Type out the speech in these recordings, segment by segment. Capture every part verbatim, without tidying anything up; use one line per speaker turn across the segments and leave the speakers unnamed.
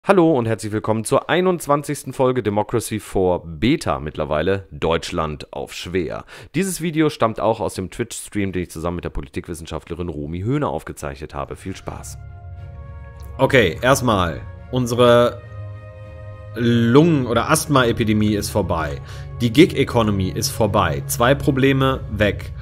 Hallo und herzlich willkommen zur einundzwanzigsten Folge Democracy for Beta, mittlerweile Deutschland auf schwer. Dieses Video stammt auch aus dem Twitch-Stream, den ich zusammen mit der Politikwissenschaftlerin Romy Höhne aufgezeichnet habe. Viel Spaß. Okay, erstmal, unsere Lungen- oder Asthma-Epidemie ist vorbei. Die Gig-Economy ist vorbei. Zwei Probleme weg.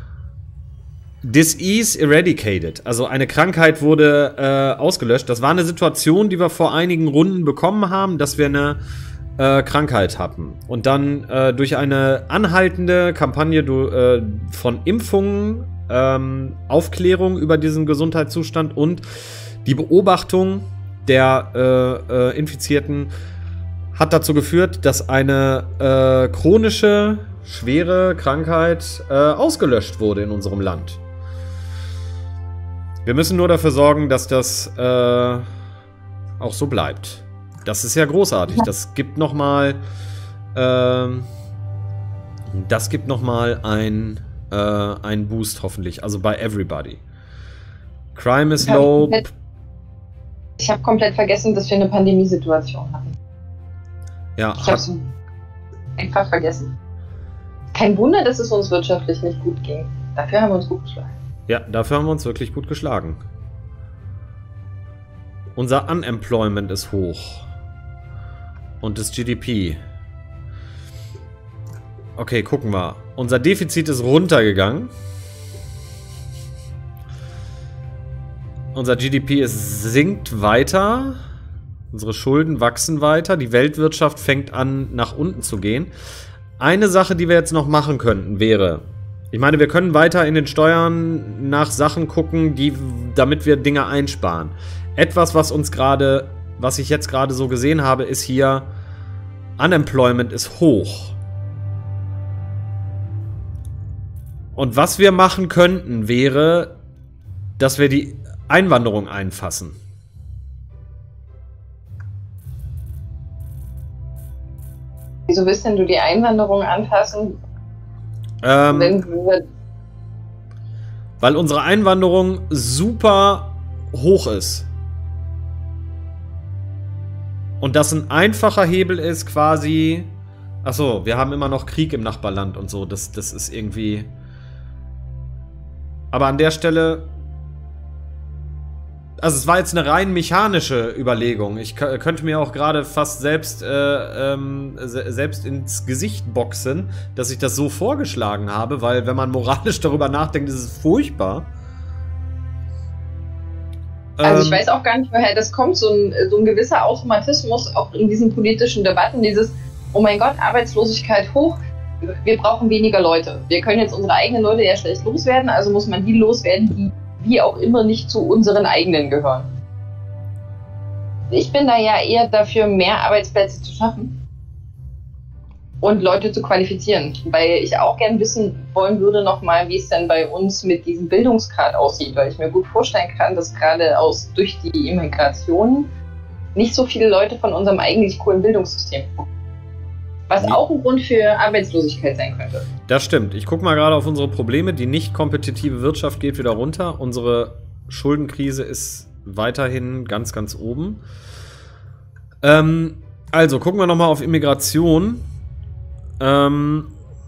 Disease eradicated, also eine Krankheit wurde äh, ausgelöscht. Das war eine Situation, die wir vor einigen Runden bekommen haben, dass wir eine äh, Krankheit hatten. Und dann äh, durch eine anhaltende Kampagne du, äh, von Impfungen, ähm, Aufklärung über diesen Gesundheitszustand und die Beobachtung der äh, äh, Infizierten hat dazu geführt, dass eine äh, chronische, schwere Krankheit äh, ausgelöscht wurde in unserem Land. Wir müssen nur dafür sorgen, dass das äh, auch so bleibt. Das ist ja großartig. Das gibt nochmal äh, das gibt nochmal ein, äh, einen Boost hoffentlich. Also bei everybody. Crime is low.
Ich habe komplett vergessen, dass wir eine Pandemiesituation hatten.
Ja,
ich habe es einfach vergessen. Kein Wunder, dass es uns wirtschaftlich nicht gut ging. Dafür haben wir uns gut geschlagen.
Ja, dafür haben wir uns wirklich gut geschlagen. Unser Unemployment ist hoch. Und das G D P. Okay, gucken wir. Unser Defizit ist runtergegangen. Unser G D P ist, sinkt weiter. Unsere Schulden wachsen weiter. Die Weltwirtschaft fängt an, nach unten zu gehen. Eine Sache, die wir jetzt noch machen könnten, wäre... Ich meine, wir können weiter in den Steuern nach Sachen gucken, die, damit wir Dinge einsparen. Etwas, was uns gerade, was ich jetzt gerade so gesehen habe, ist hier, Unemployment ist hoch. Und was wir machen könnten, wäre, dass wir die Einwanderung einfassen.
Wieso willst denn du die Einwanderung anfassen?
Ähm, weil unsere Einwanderung super hoch ist. Und das ein einfacher Hebel ist quasi... Achso, wir haben immer noch Krieg im Nachbarland und so. Das, das ist irgendwie... Aber an der Stelle... Also es war jetzt eine rein mechanische Überlegung. Ich könnte mir auch gerade fast selbst, äh, ähm, se selbst ins Gesicht boxen, dass ich das so vorgeschlagen habe, weil wenn man moralisch darüber nachdenkt, ist es furchtbar.
Also ähm, ich weiß auch gar nicht, woher das kommt, so ein, so ein gewisser Automatismus auch in diesen politischen Debatten, dieses, oh mein Gott, Arbeitslosigkeit hoch, wir brauchen weniger Leute. Wir können jetzt unsere eigenen Leute ja schlecht loswerden, also muss man die loswerden, die wie auch immer nicht zu unseren eigenen gehören. Ich bin da ja eher dafür, mehr Arbeitsplätze zu schaffen und Leute zu qualifizieren, weil ich auch gern wissen wollen würde nochmal, wie es denn bei uns mit diesem Bildungsgrad aussieht, weil ich mir gut vorstellen kann, dass gerade aus durch die Immigration nicht so viele Leute von unserem eigentlich coolen Bildungssystem kommen. Was auch ein Grund für Arbeitslosigkeit sein könnte.
Das stimmt. Ich gucke mal gerade auf unsere Probleme. Die nicht kompetitive Wirtschaft geht wieder runter. Unsere Schuldenkrise ist weiterhin ganz, ganz oben. Ähm, also, gucken wir nochmal auf Immigration. Ähm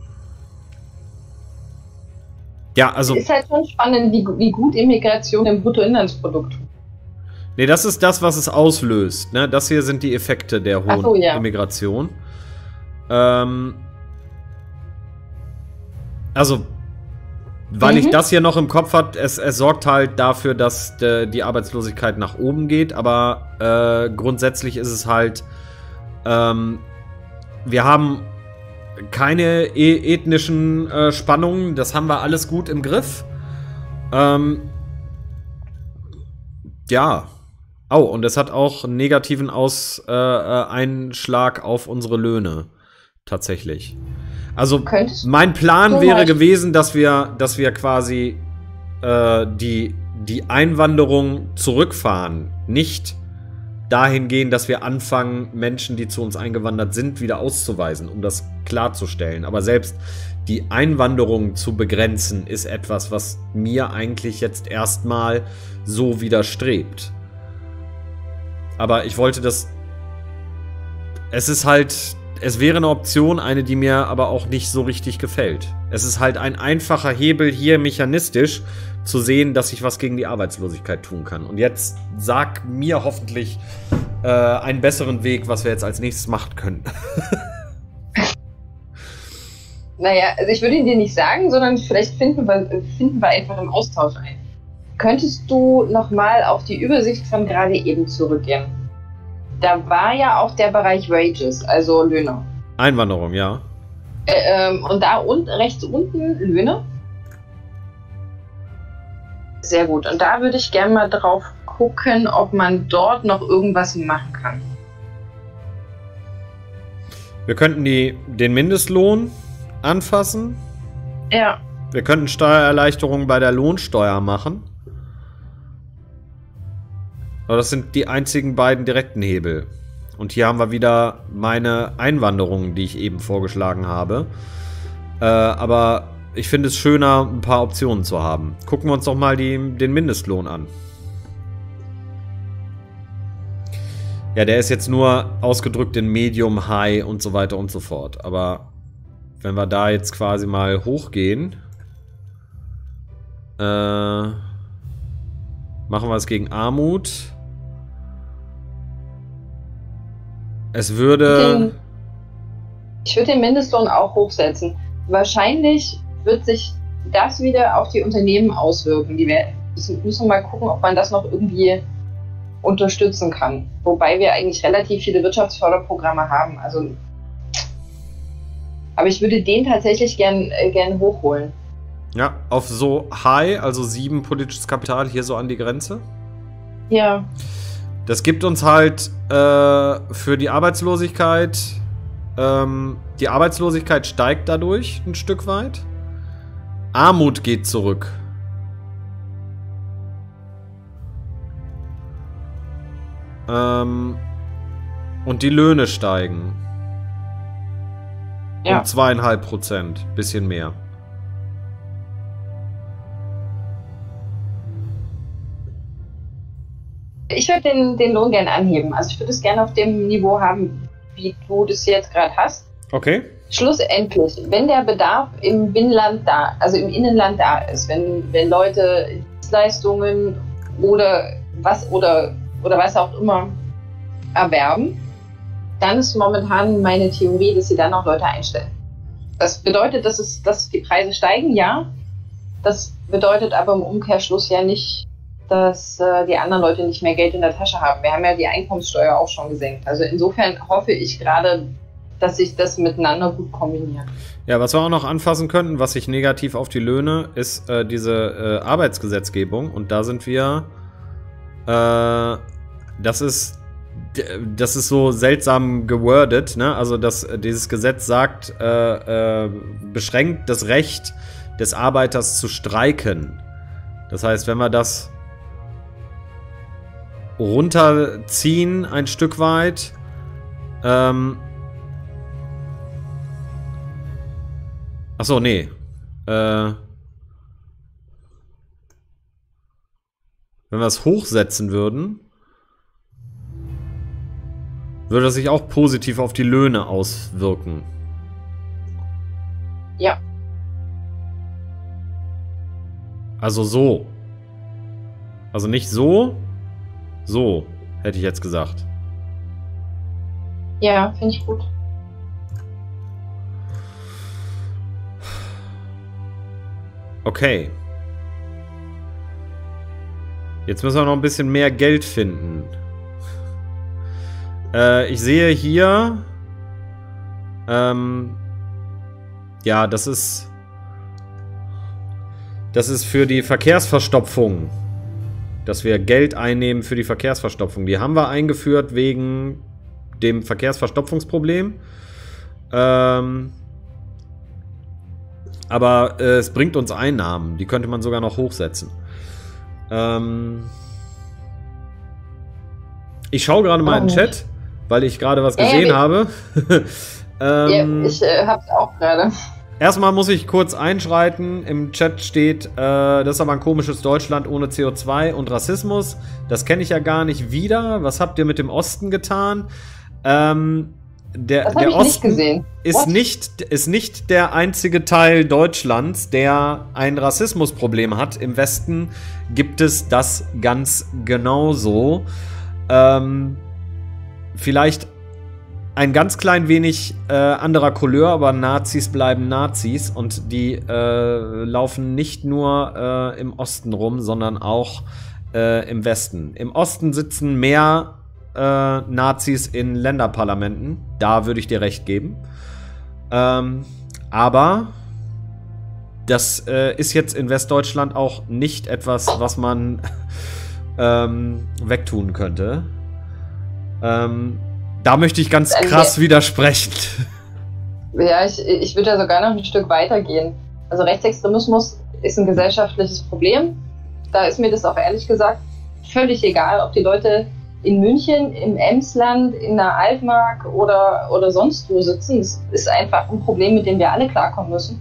ja, also...
Es ist halt schon spannend, wie, wie gut Immigration im Bruttoinlandsprodukt tut.
Nee, das ist das, was es auslöst. Ne? Das hier sind die Effekte der hohen
so, ja.
Immigration. Ähm, also, weil mhm. ich das hier noch im Kopf habe, es, es sorgt halt dafür, dass de, die Arbeitslosigkeit nach oben geht, aber äh, grundsätzlich ist es halt, ähm, wir haben keine e ethnischen äh, Spannungen, das haben wir alles gut im Griff. Ähm, ja. Oh, und es hat auch einen negativen Aus, äh, Einschlag auf unsere Löhne. Tatsächlich. Also Könntest mein Plan wäre gewesen, dass wir, dass wir quasi äh, die, die Einwanderung zurückfahren. Nicht dahin gehen, dass wir anfangen, Menschen, die zu uns eingewandert sind, wieder auszuweisen, um das klarzustellen. Aber selbst die Einwanderung zu begrenzen, ist etwas, was mir eigentlich jetzt erstmal so widerstrebt. Aber ich wollte das... Es ist halt... Es wäre eine Option, eine, die mir aber auch nicht so richtig gefällt. Es ist halt ein einfacher Hebel hier mechanistisch zu sehen, dass ich was gegen die Arbeitslosigkeit tun kann. Und jetzt sag mir hoffentlich äh, einen besseren Weg, was wir jetzt als nächstes machen können.
Naja, also ich würde ihn dir nicht sagen, sondern vielleicht finden wir, finden wir einfach im Austausch ein. Könntest du nochmal auf die Übersicht von gerade eben zurückgehen? Da war ja auch der Bereich Wages, also Löhne.
Einwanderung, ja.
Äh, ähm, und da und, rechts unten Löhne. Sehr gut. Und da würde ich gerne mal drauf gucken, ob man dort noch irgendwas machen kann.
Wir könnten die, den Mindestlohn anfassen.
Ja.
Wir könnten Steuererleichterungen bei der Lohnsteuer machen. Aber das sind die einzigen beiden direkten Hebel. Und hier haben wir wieder meine Einwanderung, die ich eben vorgeschlagen habe. Äh, aber ich finde es schöner, ein paar Optionen zu haben. Gucken wir uns doch mal die, den Mindestlohn an. Ja, der ist jetzt nur ausgedrückt in Medium, High und so weiter und so fort. Aber wenn wir da jetzt quasi mal hochgehen, äh, machen wir es gegen Armut. Es würde...
Den, ich würde den Mindestlohn auch hochsetzen. Wahrscheinlich wird sich das wieder auf die Unternehmen auswirken. Die wir, müssen mal gucken, ob man das noch irgendwie unterstützen kann. Wobei wir eigentlich relativ viele Wirtschaftsförderprogramme haben. Also, aber ich würde den tatsächlich gern, äh, gern hochholen.
Ja, auf so High, also sieben politisches Kapital, hier so an die Grenze.
Ja.
Das gibt uns halt äh, für die Arbeitslosigkeit, ähm, die Arbeitslosigkeit steigt dadurch ein Stück weit. Armut geht zurück. Ähm, und die Löhne steigen.
Ja.
Um zweieinhalb Prozent, bisschen mehr.
Ich würde den, den Lohn gerne anheben. Also ich würde es gerne auf dem Niveau haben, wie du das jetzt gerade hast.
Okay.
Schlussendlich, wenn der Bedarf im Binnenland da, also im Innenland da ist, wenn, wenn Leute Dienstleistungen oder was oder, oder was auch immer erwerben, dann ist momentan meine Theorie, dass sie dann auch Leute einstellen. Das bedeutet, dass, es, dass die Preise steigen, ja. Das bedeutet aber im Umkehrschluss ja nicht, dass äh, die anderen Leute nicht mehr Geld in der Tasche haben. Wir haben ja die Einkommenssteuer auch schon gesenkt. Also insofern hoffe ich gerade, dass sich das miteinander gut kombiniert.
Ja, was wir auch noch anfassen könnten, was sich negativ auf die Löhne, ist äh, diese äh, Arbeitsgesetzgebung. Und da sind wir, äh, das ist, das ist so seltsam gewordet, ne? Also das, dieses Gesetz sagt, äh, äh, beschränkt das Recht des Arbeiters zu streiken. Das heißt, wenn wir das runterziehen ein Stück weit, ähm, achso, nee, äh, wenn wir es hochsetzen würden, würde das sich auch positiv auf die Löhne auswirken.
Ja.
Also so. Also nicht so, so, hätte ich jetzt gesagt.
Ja, finde ich gut.
Okay. Jetzt müssen wir noch ein bisschen mehr Geld finden. Äh, ich sehe hier, ähm, ja, das ist, das ist für die Verkehrsverstopfung, dass wir Geld einnehmen für die Verkehrsverstopfung. Die haben wir eingeführt wegen dem Verkehrsverstopfungsproblem. Ähm, aber äh, es bringt uns Einnahmen. Die könnte man sogar noch hochsetzen. Ähm, ich schaue gerade mal in den Chat, weil ich gerade was gesehen
äh,
habe. ähm,
ja, ich äh, hab's auch gerade.
Erstmal muss ich kurz einschreiten. Im Chat steht, äh, das ist aber ein komisches Deutschland ohne C O zwei und Rassismus. Das kenne ich ja gar nicht wieder. Was habt ihr mit dem Osten getan? Ähm, der,
das hab
der
ich
Osten
nicht gesehen.
ist nicht, ist nicht der einzige Teil Deutschlands, der ein Rassismusproblem hat. Im Westen gibt es das ganz genauso. Ähm, vielleicht ein ganz klein wenig äh, anderer Couleur, aber Nazis bleiben Nazis und die äh, laufen nicht nur äh, im Osten rum, sondern auch äh, im Westen. Im Osten sitzen mehr äh, Nazis in Länderparlamenten, da würde ich dir recht geben. Ähm, aber das äh, ist jetzt in Westdeutschland auch nicht etwas, was man ähm, wegtun könnte. Ähm, Da möchte ich ganz krass widersprechen.
Ja, ich, ich würde ja sogar noch ein Stück weiter gehen. Also Rechtsextremismus ist ein gesellschaftliches Problem. Da ist mir das auch ehrlich gesagt völlig egal, ob die Leute in München, im Emsland, in der Altmark oder, oder sonst wo sitzen. Das ist einfach ein Problem, mit dem wir alle klarkommen müssen.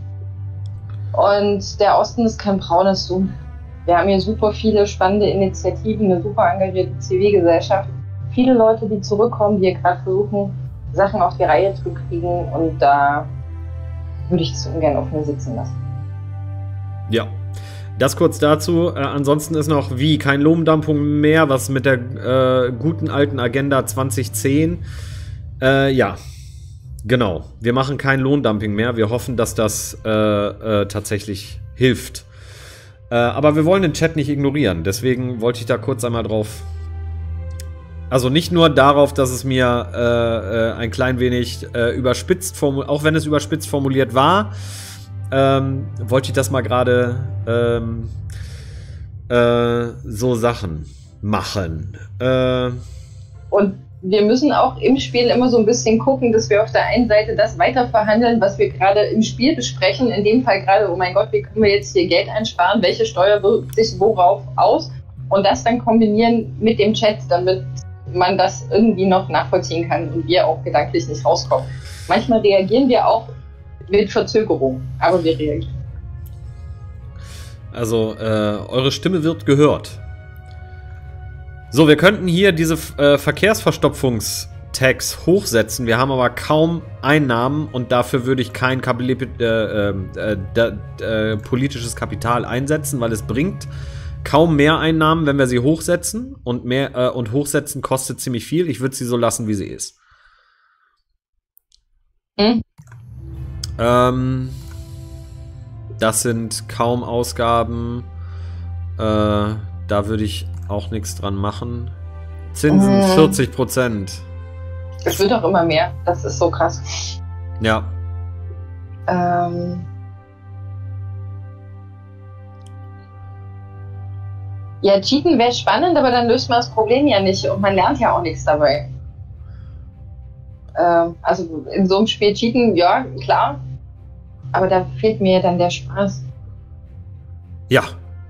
Und der Osten ist kein braunes Zoom. Wir haben hier super viele spannende Initiativen, eine super engagierte Zivilgesellschaft. Viele Leute, die zurückkommen, die gerade versuchen, Sachen auf die Reihe zu kriegen, und da würde ich es ungern auf mir sitzen lassen.
Ja, das kurz dazu. Äh, ansonsten ist noch wie kein Lohndumping mehr, was mit der äh, guten alten Agenda zwanzig zehn. Äh, ja, genau. Wir machen kein Lohndumping mehr. Wir hoffen, dass das äh, äh, tatsächlich hilft. Äh, aber wir wollen den Chat nicht ignorieren. Deswegen wollte ich da kurz einmal drauf. Also nicht nur darauf, dass es mir äh, äh, ein klein wenig äh, überspitzt formuliert, auch wenn es überspitzt formuliert war, ähm, wollte ich das mal gerade ähm, äh, so Sachen machen. Äh,
Und wir müssen auch im Spiel immer so ein bisschen gucken, dass wir auf der einen Seite das weiter verhandeln, was wir gerade im Spiel besprechen. In dem Fall gerade, oh mein Gott, wie können wir jetzt hier Geld einsparen? Welche Steuer wirkt sich worauf aus? Und das dann kombinieren mit dem Chat, damit man das irgendwie noch nachvollziehen kann und wir auch gedanklich nicht rauskommen. Manchmal reagieren wir auch mit Verzögerung, aber wir reagieren.
Also, äh, eure Stimme wird gehört. So, wir könnten hier diese äh, Verkehrsverstopfungs-Tags hochsetzen. Wir haben aber kaum Einnahmen und dafür würde ich kein Kapil äh, äh, äh, politisches Kapital einsetzen, weil es bringt kaum mehr Einnahmen, wenn wir sie hochsetzen. Und mehr äh, und hochsetzen kostet ziemlich viel. Ich würde sie so lassen, wie sie ist.
Hm?
Ähm, das sind kaum Ausgaben. Äh, da würde ich auch nichts dran machen. Zinsen
hm.
vierzig Prozent.
Es wird auch immer mehr. Das ist so krass.
Ja.
Ähm. Ja, cheaten wäre spannend, aber dann löst man das Problem ja nicht und man lernt ja auch nichts dabei. Ähm, also in so einem Spiel cheaten, ja, klar. Aber da fehlt mir dann der Spaß.
Ja.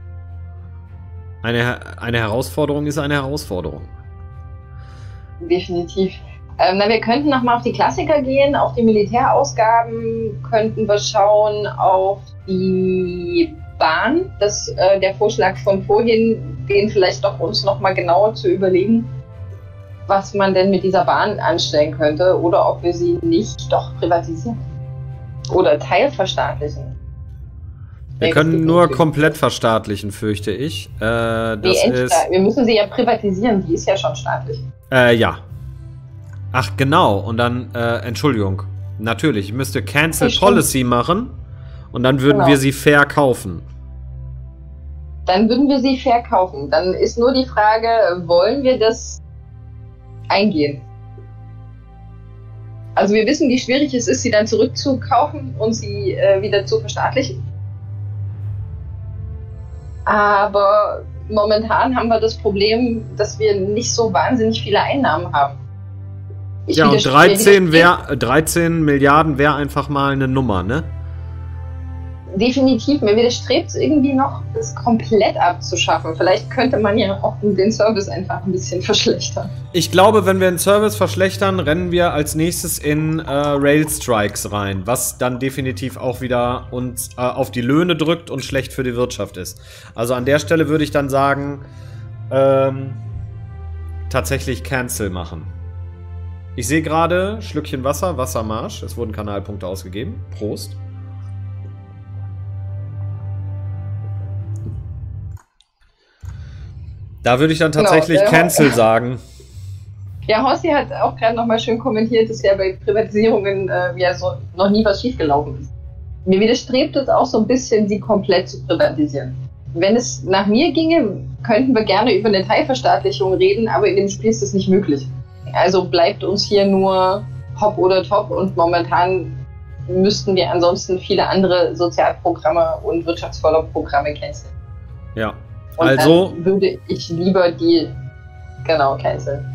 Eine, eine Herausforderung ist eine Herausforderung.
Definitiv. Ähm, na, wir könnten nochmal auf die Klassiker gehen, auf die Militärausgaben könnten wir schauen, auf die Bahn. Das äh, der Vorschlag von vorhin, den vielleicht doch uns nochmal genauer zu überlegen, was man denn mit dieser Bahn anstellen könnte oder ob wir sie nicht doch privatisieren oder teilverstaatlichen.
Wir können nur komplett verstaatlichen, fürchte ich. Äh, das ist,
wir müssen sie ja privatisieren, die ist ja schon staatlich.
Äh, ja. Ach, genau. Und dann, äh, Entschuldigung. Natürlich, ich müsste Cancel Policy machen und dann würden
genau.
wir sie verkaufen.
Dann würden wir sie verkaufen. Dann ist nur die Frage, wollen wir das eingehen? Also wir wissen, wie schwierig es ist, sie dann zurückzukaufen und sie äh, wieder zu verstaatlichen. Aber momentan haben wir das Problem, dass wir nicht so wahnsinnig viele Einnahmen haben. Ich
ja, und dreizehn, wär, dreizehn Milliarden wäre einfach mal eine Nummer, ne?
definitiv, mir widerstrebt es irgendwie noch, das komplett abzuschaffen. Vielleicht könnte man ja auch den Service einfach ein bisschen verschlechtern.
Ich glaube, wenn wir den Service verschlechtern, rennen wir als nächstes in äh, Rail-Strikes rein, was dann definitiv auch wieder uns äh, auf die Löhne drückt und schlecht für die Wirtschaft ist. Also an der Stelle würde ich dann sagen, ähm, tatsächlich Cancel machen. Ich sehe gerade, Schlückchen Wasser, Wassermarsch. Es wurden Kanalpunkte ausgegeben. Prost. Da würde ich dann tatsächlich genau, äh, Cancel sagen.
Ja, Horsti hat auch gerade nochmal schön kommentiert, dass ja bei Privatisierungen äh, ja so noch nie was schiefgelaufen ist. Mir widerstrebt es auch so ein bisschen, sie komplett zu privatisieren. Wenn es nach mir ginge, könnten wir gerne über eine Teilverstaatlichung reden, aber in dem Spiel ist das nicht möglich. Also bleibt uns hier nur Hop oder Top und momentan müssten wir ansonsten viele andere Sozialprogramme und Wirtschaftsförderprogramme canceln.
Ja.
Und
also
dann würde ich lieber die, genau, canceln.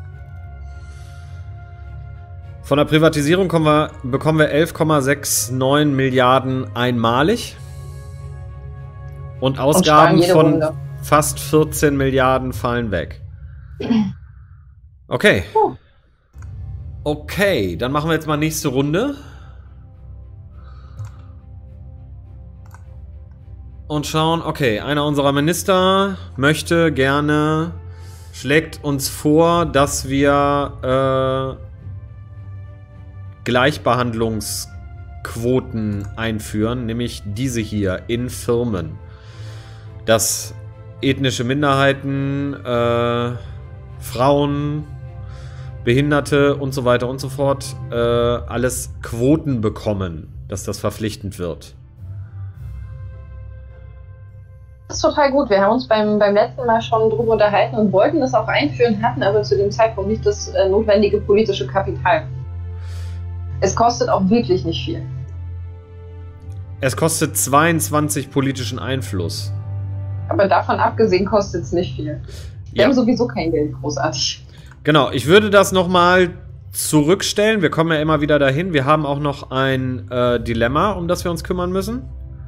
Von der Privatisierung kommen wir, bekommen wir elf Komma neunundsechzig Milliarden einmalig. Und Ausgaben und von Runde. Fast vierzehn Milliarden fallen weg. Okay. Okay, dann machen wir jetzt mal nächste Runde. Und schauen, okay, einer unserer Minister möchte gerne, schlägt uns vor, dass wir äh, Gleichbehandlungsquoten einführen, nämlich diese hier in Firmen. Dass ethnische Minderheiten, äh, Frauen, Behinderte und so weiter und so fort äh, alles Quoten bekommen, dass das verpflichtend wird.
Das ist total gut. Wir haben uns beim, beim letzten Mal schon drüber unterhalten und wollten das auch einführen, hatten aber zu dem Zeitpunkt nicht das äh, notwendige politische Kapital. Es kostet auch wirklich nicht viel.
Es kostet zweiundzwanzig politischen Einfluss.
Aber davon abgesehen kostet es nicht viel. Wir ja. haben sowieso kein Geld, großartig.
Genau, ich würde das nochmal zurückstellen. Wir kommen ja immer wieder dahin. Wir haben auch noch ein äh, Dilemma, um das wir uns kümmern müssen.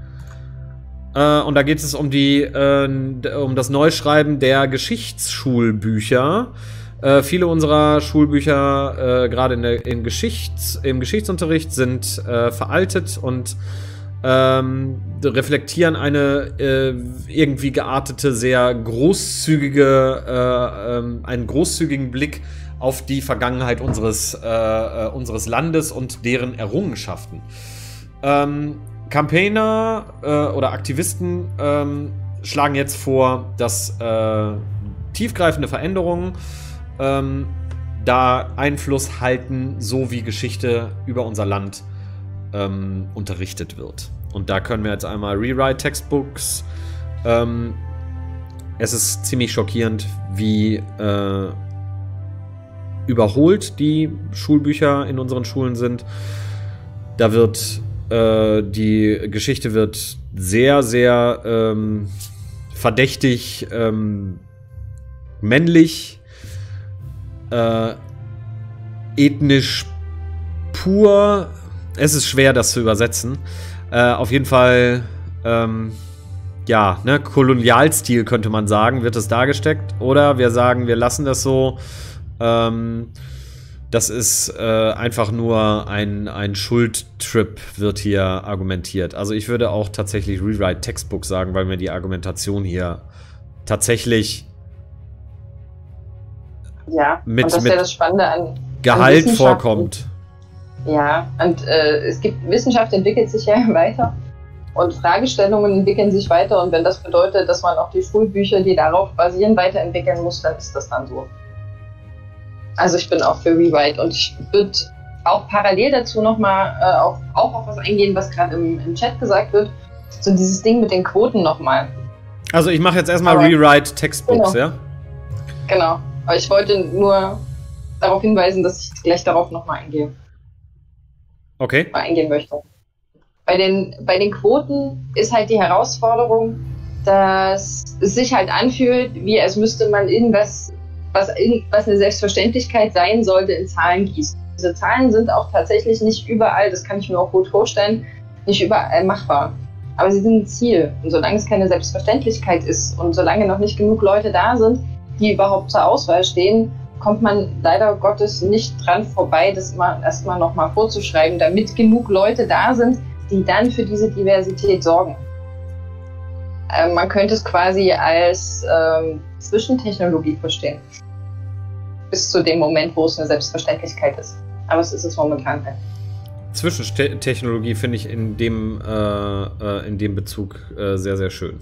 Äh, und da geht es um die, äh, um das Neuschreiben der Geschichtsschulbücher. Äh, viele unserer Schulbücher, äh, gerade in der, in Geschichts-, im Geschichtsunterricht, sind äh, veraltet und ähm, reflektieren eine äh, irgendwie geartete, sehr großzügige, äh, ähm, einen großzügigen Blick auf die Vergangenheit unseres, äh, äh, unseres Landes und deren Errungenschaften. Ähm, Campaigner äh, oder Aktivisten ähm, schlagen jetzt vor, dass äh, tiefgreifende Veränderungen ähm, da Einfluss halten, so wie Geschichte über unser Land ähm, unterrichtet wird. Und da können wir jetzt einmal Rewrite Textbooks. Ähm, es ist ziemlich schockierend, wie äh, überholt die Schulbücher in unseren Schulen sind. Da wird die Geschichte wird sehr, sehr ähm, verdächtig ähm, männlich, äh, ethnisch pur. Es ist schwer, das zu übersetzen. Äh, auf jeden Fall, ähm, ja, ne, Kolonialstil könnte man sagen, wird es dargesteckt. Oder wir sagen, wir lassen das so. Ähm, Das ist äh, einfach nur ein, ein Schuldtrip, wird hier argumentiert. Also ich würde auch tatsächlich Rewrite Textbook sagen, weil mir die Argumentation hier tatsächlich
ja,
mit,
und das ist
mit
ja das Spannende an
Gehalt
an
vorkommt.
Ja, und äh, es gibt, Wissenschaft entwickelt sich ja weiter und Fragestellungen entwickeln sich weiter und wenn das bedeutet, dass man auch die Schulbücher, die darauf basieren, weiterentwickeln muss, dann ist das dann so. Also ich bin auch für Rewrite und ich würde auch parallel dazu nochmal äh, auf, auch auf was eingehen, was gerade im, im Chat gesagt wird. So dieses Ding mit den Quoten nochmal.
Also ich mache jetzt erstmal Rewrite Textbooks,
genau.
ja?
Genau, aber ich wollte nur darauf hinweisen, dass ich gleich darauf nochmal eingehe.
Okay.
Mal eingehen möchte. Bei den, bei den Quoten ist halt die Herausforderung, dass es sich halt anfühlt, wie als müsste man irgendwas Was, was eine Selbstverständlichkeit sein sollte, in Zahlen gießen. Diese Zahlen sind auch tatsächlich nicht überall, das kann ich mir auch gut vorstellen, nicht überall machbar. aber sie sind ein Ziel. Und solange es keine Selbstverständlichkeit ist und solange noch nicht genug Leute da sind, die überhaupt zur Auswahl stehen, kommt man leider Gottes nicht dran vorbei, das mal erstmal nochmal vorzuschreiben, damit genug Leute da sind, die dann für diese Diversität sorgen. Ähm, man könnte es quasi als ähm, Zwischentechnologie verstehen. Bis zu dem Moment, wo es eine Selbstverständlichkeit ist. Aber es ist es momentan halt.
Zwischentechnologie finde ich in dem, äh, äh, in dem Bezug äh, sehr, sehr schön.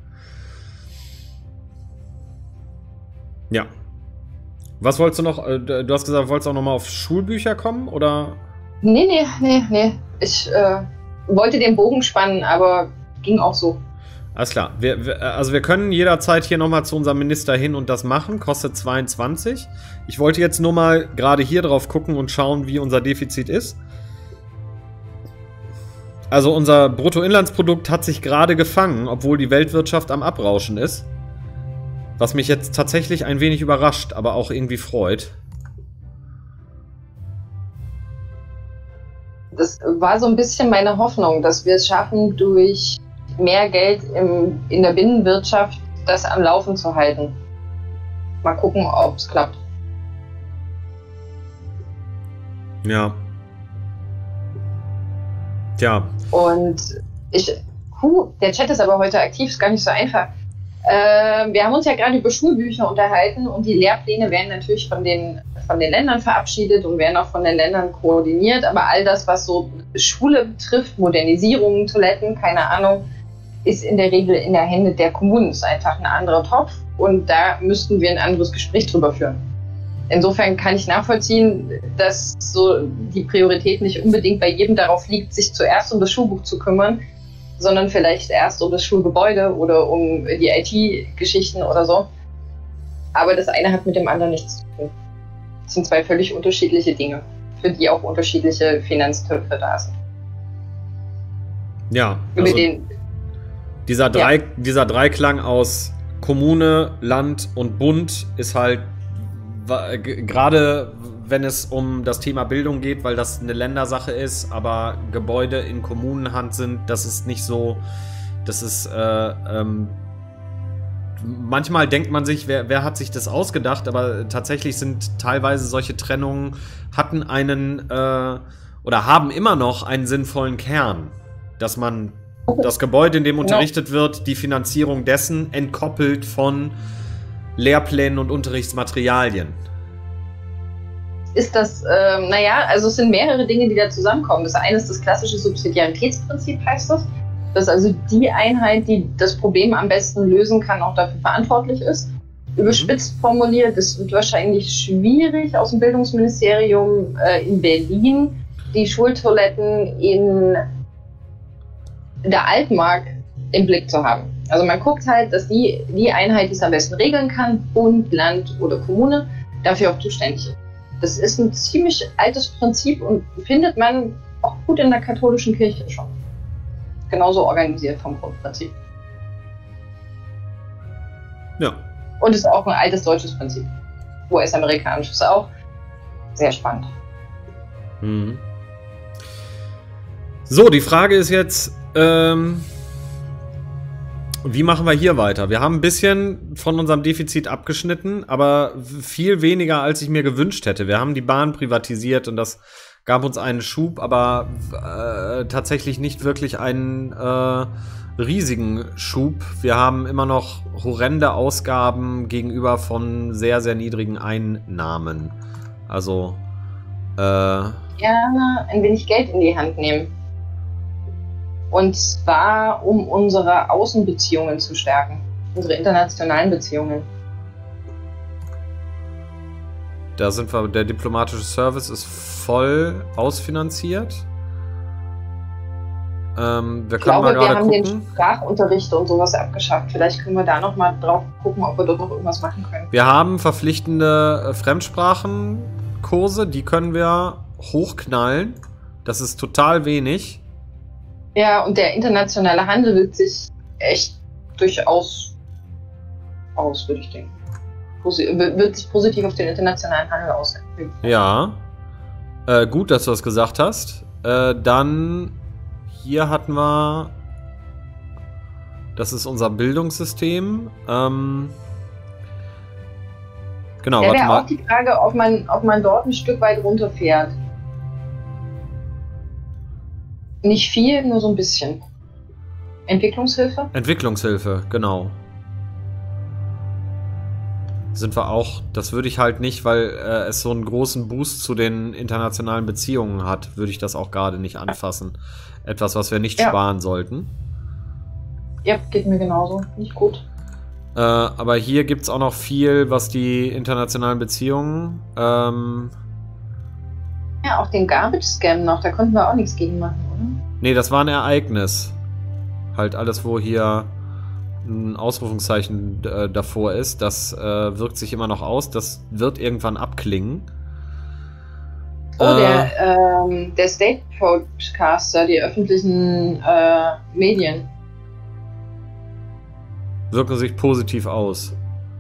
Ja. Was wolltest du noch? Du hast gesagt, du wolltest auch noch mal auf Schulbücher kommen, oder?
Nee, nee, nee, nee. Ich äh, wollte den Bogen spannen, aber ging auch so.
Alles klar. Wir, wir, also wir können jederzeit hier nochmal zu unserem Minister hin und das machen. Kostet zweiundzwanzig. Ich wollte jetzt nur mal gerade hier drauf gucken und schauen, wie unser Defizit ist. Also unser Bruttoinlandsprodukt hat sich gerade gefangen, obwohl die Weltwirtschaft am Abrauschen ist. Was mich jetzt tatsächlich ein wenig überrascht, aber auch irgendwie freut.
Das war so ein bisschen meine Hoffnung, dass wir es schaffen, durch mehr Geld im, in der Binnenwirtschaft das am Laufen zu halten. Mal gucken, ob es klappt.
Ja. Tja.
Und ich, huh, der Chat ist aber heute aktiv, ist gar nicht so einfach. Äh, wir haben uns ja gerade über Schulbücher unterhalten und die Lehrpläne werden natürlich von den, von den Ländern verabschiedet und werden auch von den Ländern koordiniert, aber all das, was so Schule betrifft, Modernisierung, Toiletten, keine Ahnung, ist in der Regel in der Hände der Kommunen. Es ist einfach ein anderer Topf und da müssten wir ein anderes Gespräch drüber führen. Insofern kann ich nachvollziehen, dass so die Priorität nicht unbedingt bei jedem darauf liegt, sich zuerst um das Schulbuch zu kümmern, sondern vielleicht erst um das Schulgebäude oder um die I T-Geschichten oder so. Aber das eine hat mit dem anderen nichts zu tun. Das sind zwei völlig unterschiedliche Dinge, für die auch unterschiedliche Finanztöpfe da sind.
Ja,
Über
also
den,
dieser, Drei,
ja.
dieser Dreiklang aus Kommune, Land und Bund ist halt gerade, wenn es um das Thema Bildung geht, weil das eine Ländersache ist, aber Gebäude in Kommunenhand sind, das ist nicht so, das ist, äh, ähm, manchmal denkt man sich, wer, wer hat sich das ausgedacht, aber tatsächlich sind teilweise solche Trennungen, hatten einen, äh, oder haben immer noch einen sinnvollen Kern, dass man das Gebäude, in dem unterrichtet wird, die Finanzierung dessen entkoppelt von Lehrplänen und Unterrichtsmaterialien.
Ist das, ähm, naja, also es sind mehrere Dinge, die da zusammenkommen. Das eine ist das klassische Subsidiaritätsprinzip, heißt das. Dass also die Einheit, die das Problem am besten lösen kann, auch dafür verantwortlich ist. Überspitzt formuliert, es wird wahrscheinlich schwierig, aus dem Bildungsministerium äh, in Berlin die Schultoiletten in der Altmark im Blick zu haben. Also man guckt halt, dass die, die Einheit, die es am besten regeln kann, Bund, Land oder Kommune, dafür auch zuständig ist. Das ist ein ziemlich altes Prinzip und findet man auch gut in der katholischen Kirche schon. Genauso organisiert vom Grundprinzip.
Ja.
Und ist auch ein altes deutsches Prinzip. U S-amerikanisches auch. Sehr spannend.
Mhm. So, die Frage ist jetzt, ähm, wie machen wir hier weiter? Wir haben ein bisschen von unserem Defizit abgeschnitten, aber viel weniger, als ich mir gewünscht hätte. Wir haben die Bahn privatisiert und das gab uns einen Schub, aber äh, tatsächlich nicht wirklich einen äh, riesigen Schub. Wir haben immer noch horrende Ausgaben gegenüber von sehr, sehr niedrigen Einnahmen. Also äh,
gerne ein wenig Geld in die Hand nehmen. Und zwar, um unsere Außenbeziehungen zu stärken. Unsere internationalen Beziehungen.
Da sind wir, der diplomatische Service ist voll ausfinanziert. Ähm, wir
ich
können
glaube,
mal
wir
gerade
haben
gucken.
den Sprachunterricht und sowas abgeschafft. Vielleicht können wir da nochmal drauf gucken, ob wir dort noch irgendwas machen können.
Wir haben verpflichtende äh, Fremdsprachenkurse, die können wir hochknallen. Das ist total wenig.
Ja, und der internationale Handel wird sich echt durchaus aus, würde ich denken. Posi- wird sich positiv auf den internationalen Handel auswirken.
Ja. Äh, gut, dass du das gesagt hast. Äh, dann hier hatten wir Das ist unser Bildungssystem. Ähm, genau,
Ja,
warte
wäre
mal.
auch die Frage, ob man, ob man dort ein Stück weit runterfährt. Nicht viel, nur so ein bisschen. Entwicklungshilfe?
Entwicklungshilfe, genau. Sind wir auch, das würde ich halt nicht, weil äh, es so einen großen Boost zu den internationalen Beziehungen hat, würde ich das auch gerade nicht anfassen. Etwas, was wir nicht
Ja.
sparen sollten.
Ja, geht mir genauso. Nicht gut.
Äh, aber hier gibt es auch noch viel, was die internationalen Beziehungen. Ähm,
Ja, auch den Garbage-Scam noch, da konnten wir auch nichts gegen machen, oder?
nee, das war ein Ereignis. Halt alles, wo hier ein Ausrufungszeichen äh, davor ist, das äh, wirkt sich immer noch aus. Das wird irgendwann abklingen.
Oh,
Äh,
der, ähm, der State Broadcaster, die öffentlichen äh, Medien.
wirken sich positiv aus.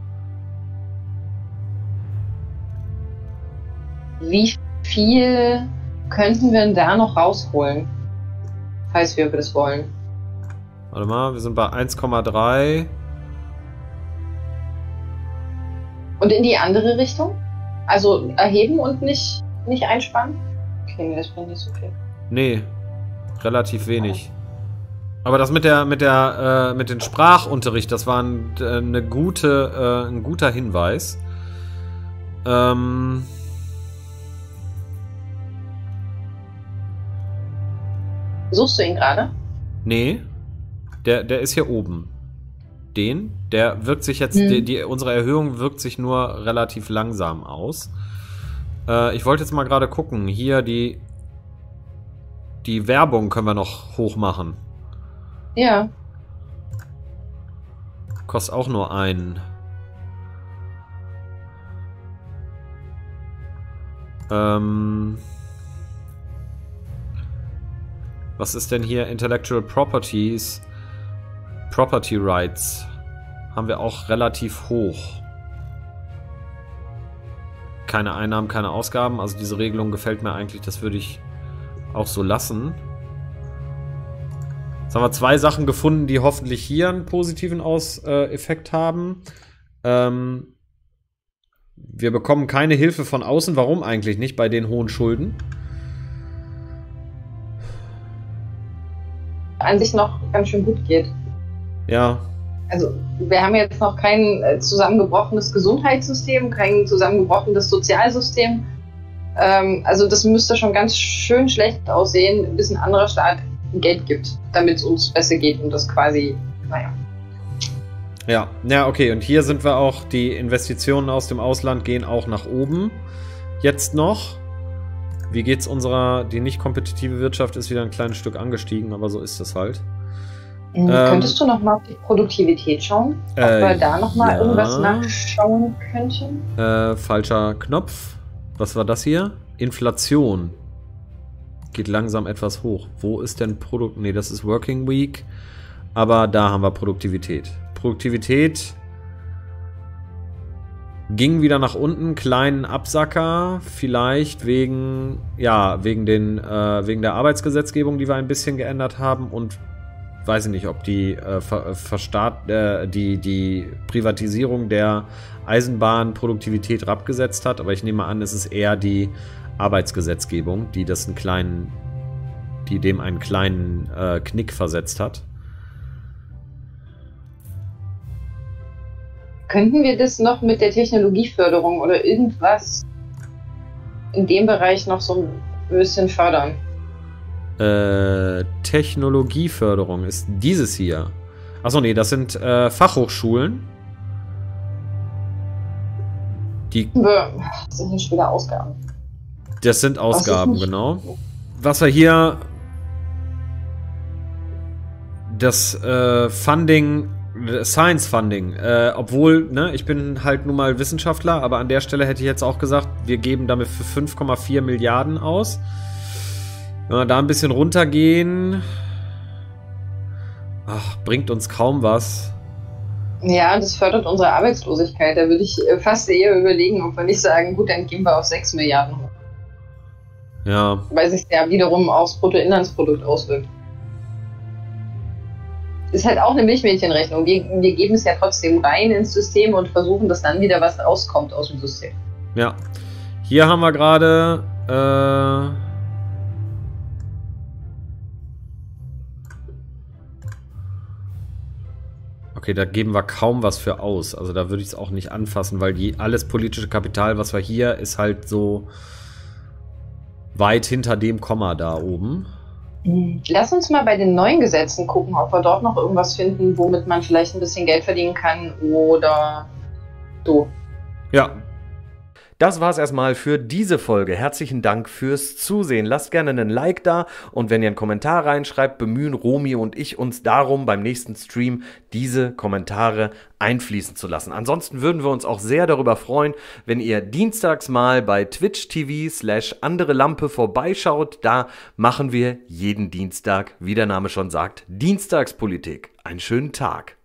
Wie viel könnten wir denn da noch rausholen? Falls wir das wollen.
Warte mal, wir sind bei eins Komma drei.
Und in die andere Richtung? Also erheben und nicht, nicht einspannen? Okay, nee, das bringt nicht so viel.
Nee, relativ wenig. Aber das mit der mit der äh, mit dem Sprachunterricht, das war ein, äh, eine gute, äh, ein guter Hinweis. Ähm,
Suchst du ihn gerade?
nee, der der ist hier oben. Den, der wirkt sich jetzt,
Hm.
die, die unsere Erhöhung wirkt sich nur relativ langsam aus. Äh, ich wollte jetzt mal gerade gucken, hier die die Werbung können wir noch hoch machen.
Ja.
Kostet auch nur einen. Ähm. Was ist denn hier? Intellectual Properties. Property Rights. Haben wir auch relativ hoch. Keine Einnahmen, keine Ausgaben. Also diese Regelung gefällt mir eigentlich. Das würde ich auch so lassen. Jetzt haben wir zwei Sachen gefunden, die hoffentlich hier einen positiven Aus äh, Effekt haben. Ähm, wir bekommen keine Hilfe von außen. Warum eigentlich nicht bei den hohen Schulden?
An sich noch ganz schön gut geht.
Ja,
Also wir haben jetzt noch kein äh, zusammengebrochenes Gesundheitssystem, kein zusammengebrochenes Sozialsystem. Ähm, also das müsste schon ganz schön schlecht aussehen, bis ein anderer Staat Geld gibt, damit es uns besser geht und das quasi, naja.
ja, ja, okay. Und hier sind wir auch, die Investitionen aus dem Ausland gehen auch nach oben. Jetzt noch. Wie geht's unserer, die nicht kompetitive Wirtschaft ist wieder ein kleines Stück angestiegen, aber so ist es halt.
Ähm,
Ähm,
Könntest du noch mal auf die Produktivität schauen? Ob
äh,
wir da noch mal
ja.
irgendwas nachschauen könnten?
Äh, falscher Knopf. Was war das hier? Inflation. Geht langsam etwas hoch. Wo ist denn Produkt? Ne, das ist Working Week. Aber da haben wir Produktivität. Produktivität ging wieder nach unten, kleinen Absacker, vielleicht wegen, ja, wegen den, äh, wegen der Arbeitsgesetzgebung, die wir ein bisschen geändert haben und weiß ich nicht, ob die äh, Ver Verstaat, äh, die, die Privatisierung der Eisenbahn Produktivität herabgesetzt hat, aber ich nehme an, es ist eher die Arbeitsgesetzgebung, die das einen kleinen, die dem einen kleinen äh, Knick versetzt hat.
Könnten wir das noch mit der Technologieförderung oder irgendwas in dem Bereich noch so ein bisschen fördern?
Äh, Technologieförderung ist dieses hier. Achso, nee, das sind äh, Fachhochschulen. Die,
Das sind schon wieder Ausgaben.
das sind Ausgaben,
nicht-
genau. Was wir hier das äh, Funding, Science Funding, äh, obwohl, ne, ich bin halt nun mal Wissenschaftler, aber an der Stelle hätte ich jetzt auch gesagt, wir geben damit für fünf Komma vier Milliarden aus. Wenn wir da ein bisschen runtergehen, ach, bringt uns kaum was.
Ja, das fördert unsere Arbeitslosigkeit. Da würde ich äh, fast eher überlegen, ob wir nicht sagen, gut, dann gehen wir auf sechs Milliarden hoch.
Ja,
Weil sich ja wiederum aufs Bruttoinlandsprodukt auswirkt. ist halt auch eine Milchmädchenrechnung. Wir, wir geben es ja trotzdem rein ins System und versuchen, dass dann wieder was rauskommt aus dem System.
Ja. Hier haben wir gerade äh, okay, da geben wir kaum was für aus. Also da würde ich es auch nicht anfassen, weil die, alles politische Kapital, was wir hier, ist halt so weit hinter dem Komma da oben.
Lass uns mal bei den neuen Gesetzen gucken, ob wir dort noch irgendwas finden, womit man vielleicht ein bisschen Geld verdienen kann oder so.
Ja. Das war's erstmal für diese Folge. Herzlichen Dank fürs Zusehen. Lasst gerne einen Like da und wenn ihr einen Kommentar reinschreibt, bemühen Romy und ich uns darum, beim nächsten Stream diese Kommentare einfließen zu lassen. Ansonsten würden wir uns auch sehr darüber freuen, wenn ihr dienstags mal bei Twitch T V slash andere Lampe vorbeischaut. Da machen wir jeden Dienstag, wie der Name schon sagt, Dienstagspolitik. Einen schönen Tag.